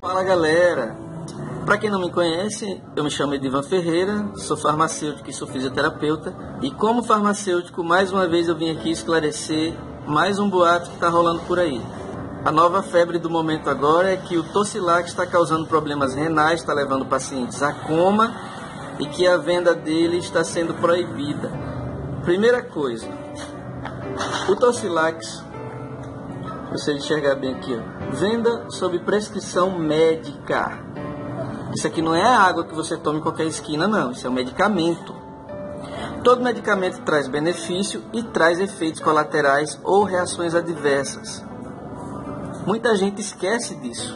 Fala galera, para quem não me conhece, eu me chamo Edivan Ferreira, sou farmacêutico e sou fisioterapeuta. E como farmacêutico, mais uma vez eu vim aqui esclarecer mais um boato que está rolando por aí. A nova febre do momento agora é que o Tocilax está causando problemas renais, está levando pacientes a coma e que a venda dele está sendo proibida. Primeira coisa, o Tocilax, você enxergar bem aqui, ó, venda sob prescrição médica. Isso aqui não é a água que você toma em qualquer esquina, não. Isso é um medicamento. Todo medicamento traz benefício e traz efeitos colaterais ou reações adversas. Muita gente esquece disso.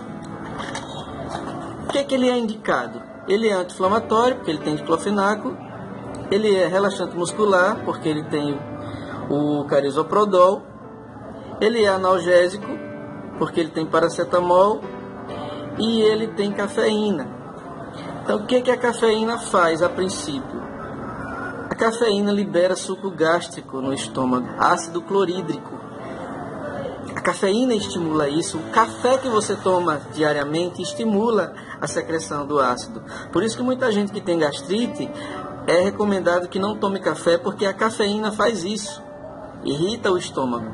O que ele é indicado? Ele é anti-inflamatório, porque ele tem diclofenaco. Ele é relaxante muscular, porque ele tem o carisoprodol. Ele é analgésico, porque ele tem paracetamol. E ele tem cafeína. Então, o que a cafeína faz a princípio? A cafeína libera suco gástrico no estômago, ácido clorídrico. A cafeína estimula isso. O café que você toma diariamente estimula a secreção do ácido. Por isso que muita gente que tem gastrite é recomendado que não tome café, porque a cafeína faz isso. Irrita o estômago.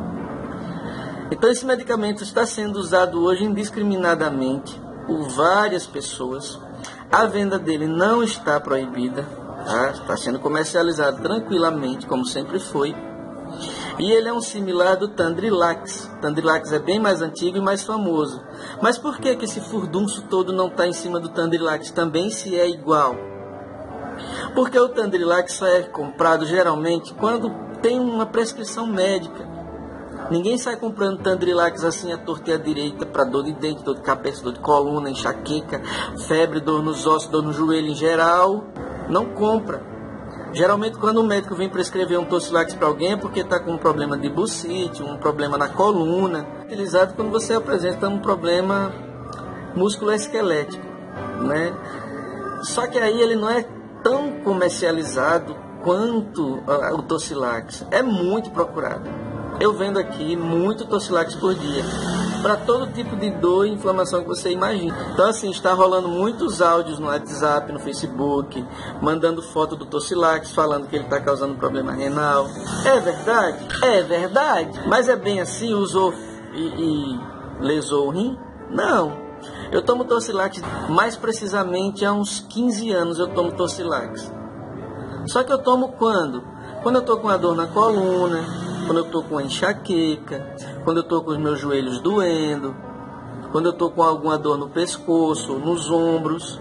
Então esse medicamento está sendo usado hoje indiscriminadamente por várias pessoas. A venda dele não está proibida, tá? Está sendo comercializado tranquilamente, como sempre foi. E ele é um similar do Tandrilax. Tandrilax é bem mais antigo e mais famoso. Mas por que esse furdunço todo não está em cima do Tandrilax também, se é igual? Porque o Tandrilax só é comprado geralmente quando tem uma prescrição médica. Ninguém sai comprando Tandrilax assim à torta e à direita para dor de dente, dor de cabeça, dor de coluna, enxaqueca, febre, dor nos ossos, dor no joelho em geral. Não compra. Geralmente quando o médico vem prescrever um Tocilax para alguém é porque está com um problema de bursite, um problema na coluna. É utilizado quando você apresenta um problema musculoesquelético, né? Só que aí ele não é tão comercializado quanto o Tocilax. É muito procurado. Eu vendo aqui muito Tocilax por dia, para todo tipo de dor e inflamação que você imagina. Então assim, está rolando muitos áudios no WhatsApp, no Facebook, mandando foto do Tocilax, falando que ele está causando problema renal. É verdade? É verdade. Mas é bem assim, usou e lesou o rim? Não. Eu tomo Tocilax, mais precisamente há uns 15 anos eu tomo Tocilax. Só que eu tomo quando? Quando eu estou com a dor na coluna, quando eu estou com a enxaqueca, quando eu estou com os meus joelhos doendo, quando eu estou com alguma dor no pescoço, nos ombros.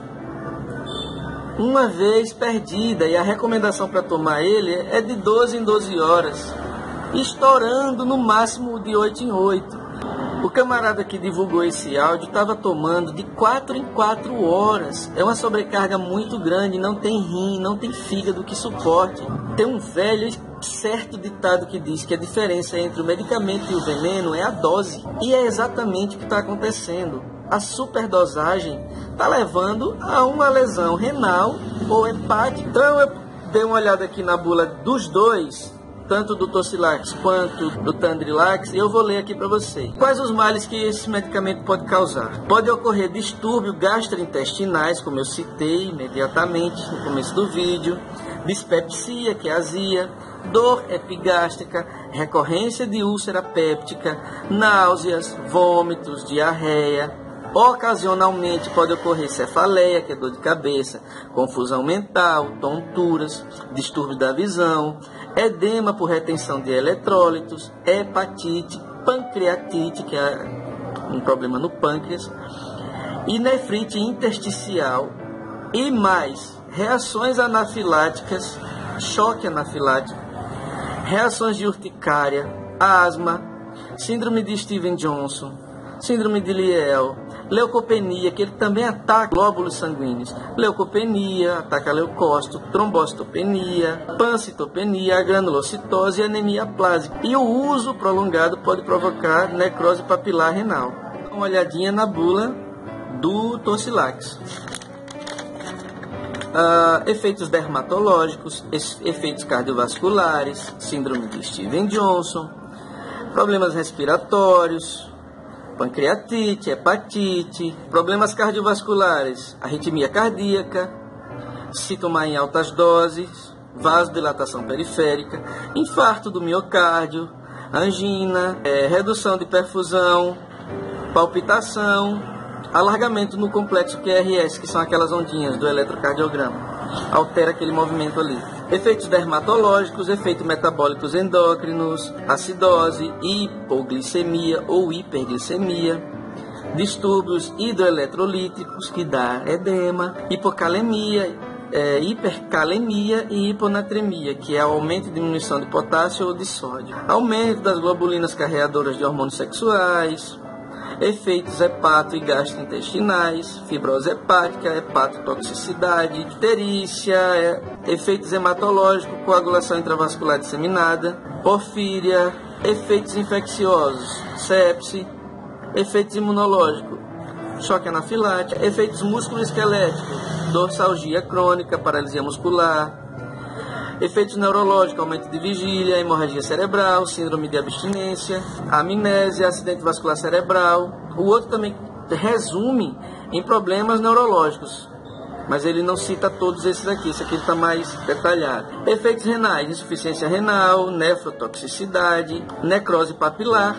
Uma vez perdida, e a recomendação para tomar ele é de 12 em 12 horas, estourando no máximo de 8 em 8. O camarada que divulgou esse áudio estava tomando de 4 em 4 horas. É uma sobrecarga muito grande, não tem rim, não tem fígado que suporte. Tem um velho certo ditado que diz que a diferença entre o medicamento e o veneno é a dose. E é exatamente o que está acontecendo. A superdosagem está levando a uma lesão renal ou hepática. Então eu dei uma olhada aqui na bula dos dois, tanto do Tocilax quanto do Tandrilax, e eu vou ler aqui para vocês. Quais os males que esse medicamento pode causar? Pode ocorrer distúrbios gastrointestinais, como eu citei imediatamente no começo do vídeo, dispepsia, que é azia, dor epigástrica, recorrência de úlcera péptica, náuseas, vômitos, diarreia. Ocasionalmente pode ocorrer cefaleia, que é dor de cabeça, confusão mental, tonturas, distúrbio da visão, edema por retenção de eletrólitos, hepatite, pancreatite, que é um problema no pâncreas, e nefrite intersticial, e mais reações anafiláticas, choque anafilático, reações de urticária, asma, síndrome de Stevens-Johnson, síndrome de Liel, leucopenia, que ele também ataca glóbulos sanguíneos, leucopenia, ataca leucócito, trombocitopenia, pancitopenia, granulocitose e anemia plásica. E o uso prolongado pode provocar necrose papilar renal. Dá uma olhadinha na bula do Tocilax. Efeitos dermatológicos, efeitos cardiovasculares, síndrome de Stevens-Johnson, problemas respiratórios, pancreatite, hepatite, problemas cardiovasculares, arritmia cardíaca, se tomar em altas doses, vasodilatação periférica, infarto do miocárdio, angina, redução de perfusão, palpitação, alargamento no complexo QRS, que são aquelas ondinhas do eletrocardiograma. Altera aquele movimento ali. Efeitos dermatológicos, efeitos metabólicos endócrinos, acidose, hipoglicemia ou hiperglicemia, distúrbios hidroeletrolíticos, que dá edema, hipocalemia, hipercalemia e hiponatremia, que é aumento e diminuição de potássio ou de sódio, aumento das globulinas carreadoras de hormônios sexuais, efeitos hepato e gastrointestinais, fibrose hepática, hepatotoxicidade, icterícia, efeitos hematológicos, coagulação intravascular disseminada, porfíria, efeitos infecciosos, sepse, efeitos imunológicos, choque anafilático, efeitos musculoesqueléticos, dorsalgia crônica, paralisia muscular, efeitos neurológicos, aumento de vigília, hemorragia cerebral, síndrome de abstinência, amnésia, acidente vascular cerebral. O outro também resume em problemas neurológicos, mas ele não cita todos esses aqui, esse aqui está mais detalhado. Efeitos renais, insuficiência renal, nefrotoxicidade, necrose papilar,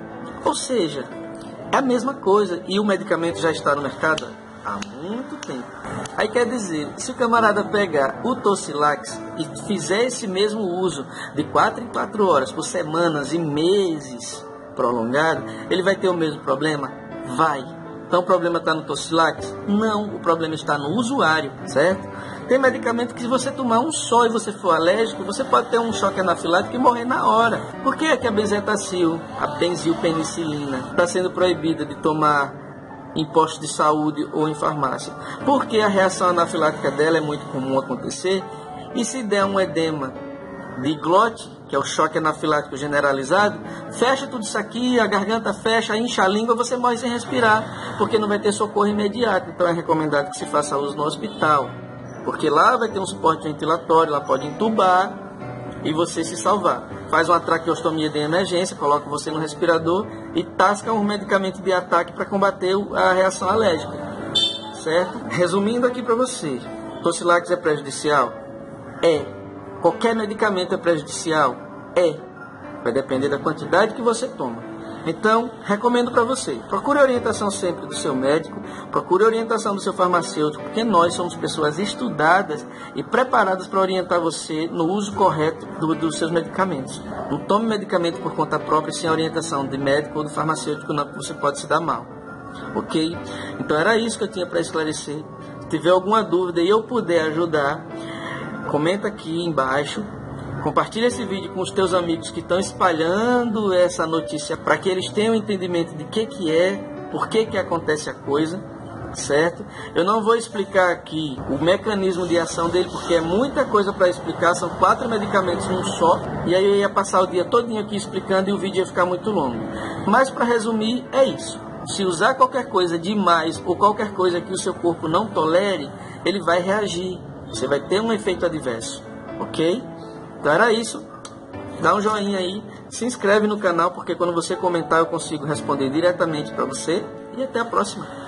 ou seja, é a mesma coisa e o medicamento já está no mercado há muito tempo. Aí quer dizer, se o camarada pegar o Tocilax e fizer esse mesmo uso de 4 em 4 horas, por semanas e meses prolongado, ele vai ter o mesmo problema? Vai. Então o problema está no Tocilax? Não, o problema está no usuário, certo? Tem medicamento que se você tomar um só e você for alérgico, você pode ter um choque anafilático e morrer na hora. Por que é que a benzetacil, a benzilpenicilina, está sendo proibida de tomar em postos de saúde ou em farmácia? Porque a reação anafilática dela é muito comum acontecer, e se der um edema de glote, que é o choque anafilático generalizado, fecha tudo isso aqui, a garganta fecha, incha a língua, você morre sem respirar, porque não vai ter socorro imediato. Então é recomendado que se faça uso no hospital, porque lá vai ter um suporte ventilatório, lá pode entubar e você se salvar. Faz uma traqueostomia de emergência, coloca você no respirador e tasca um medicamento de ataque para combater a reação alérgica, certo? Resumindo aqui para você, Tocilax é prejudicial? É. Qualquer medicamento é prejudicial? É. Vai depender da quantidade que você toma. Então, recomendo para você, procure orientação sempre do seu médico, procure orientação do seu farmacêutico, porque nós somos pessoas estudadas e preparadas para orientar você no uso correto dos seus medicamentos. Não tome medicamento por conta própria sem orientação de médico ou do farmacêutico, não, porque você pode se dar mal. Ok? Então era isso que eu tinha para esclarecer. Se tiver alguma dúvida e eu puder ajudar, comenta aqui embaixo. Compartilha esse vídeo com os teus amigos que estão espalhando essa notícia para que eles tenham entendimento de que é, por que acontece a coisa, certo? Eu não vou explicar aqui o mecanismo de ação dele, porque é muita coisa para explicar, são 4 medicamentos num só, e aí eu ia passar o dia todinho aqui explicando e o vídeo ia ficar muito longo. Mas para resumir, é isso. Se usar qualquer coisa demais ou qualquer coisa que o seu corpo não tolere, ele vai reagir, você vai ter um efeito adverso, ok? Então era isso, dá um joinha aí, se inscreve no canal, porque quando você comentar eu consigo responder diretamente para você, e até a próxima.